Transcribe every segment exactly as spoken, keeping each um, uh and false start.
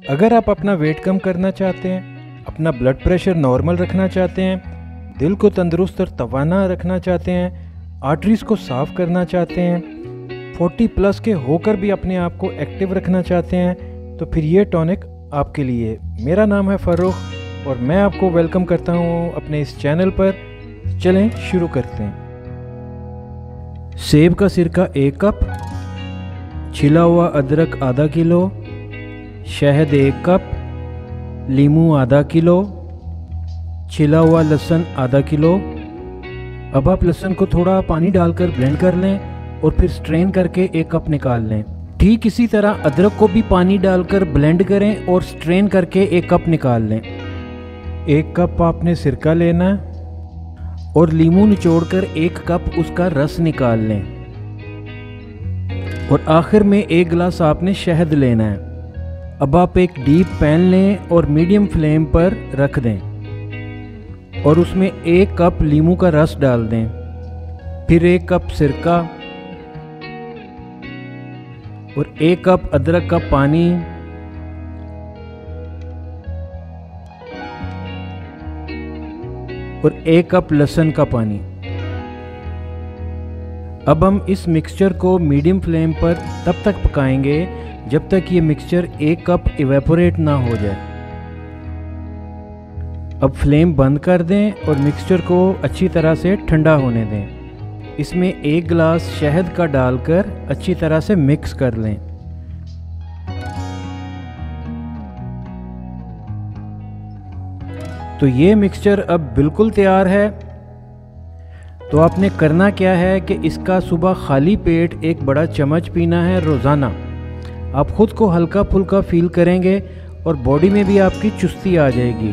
अगर आप अपना वेट कम करना चाहते हैं, अपना ब्लड प्रेशर नॉर्मल रखना चाहते हैं, दिल को तंदुरुस्त और तवाना रखना चाहते हैं, आर्टरीज को साफ़ करना चाहते हैं, चालीस प्लस के होकर भी अपने आप को एक्टिव रखना चाहते हैं, तो फिर ये टॉनिक आपके लिए। मेरा नाम है फ़ारूक और मैं आपको वेलकम करता हूँ अपने इस चैनल पर। चलें शुरू करते हैं। सेब का सिरका एक कप, छिला हुआ अदरक आधा किलो, शहद एक कप, लीमू आधा किलो, छिला हुआ लहसुन आधा किलो। अब आप लहसुन को थोड़ा पानी डालकर ब्लेंड कर लें और फिर स्ट्रेन करके एक कप निकाल लें। ठीक इसी तरह अदरक को भी पानी डालकर ब्लेंड करें और स्ट्रेन करके एक कप निकाल लें। एक कप आपने सिरका लेना है और लीमू निचोड़कर एक कप उसका रस निकाल लें और आखिर में एक गिलास आपने शहद लेना है। अब आप एक डीप पैन लें और मीडियम फ्लेम पर रख दें और उसमें एक कप लीमू का रस डाल दें, फिर एक कप सिरका और एक कप अदरक का पानी और एक कप लहसुन का पानी। अब हम इस मिक्सचर को मीडियम फ्लेम पर तब तक पकाएंगे जब तक ये मिक्सचर एक कप इवेपोरेट ना हो जाए। अब फ्लेम बंद कर दें और मिक्सचर को अच्छी तरह से ठंडा होने दें। इसमें एक गिलास शहद का डालकर अच्छी तरह से मिक्स कर लें। तो ये मिक्सचर अब बिल्कुल तैयार है। तो आपने करना क्या है कि इसका सुबह खाली पेट एक बड़ा चम्मच पीना है रोज़ाना। आप ख़ुद को हल्का फुल्का फील करेंगे और बॉडी में भी आपकी चुस्ती आ जाएगी।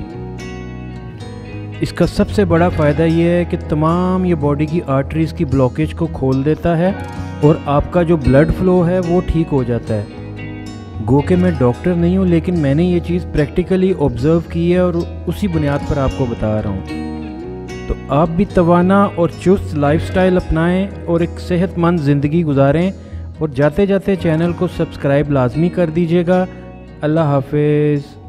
इसका सबसे बड़ा फ़ायदा ये है कि तमाम ये बॉडी की आर्टरीज़ की ब्लॉकेज को खोल देता है और आपका जो ब्लड फ्लो है वो ठीक हो जाता है। गो के मैं डॉक्टर नहीं हूँ, लेकिन मैंने ये चीज़ प्रैक्टिकली ऑब्ज़र्व की है और उसी बुनियाद पर आपको बता रहा हूँ। तो आप भी तवाना और चुस्त लाइफस्टाइल अपनाएं और एक सेहतमंद ज़िंदगी गुजारें। और जाते जाते चैनल को सब्सक्राइब लाजमी कर दीजिएगा। अल्लाह हाफिज़।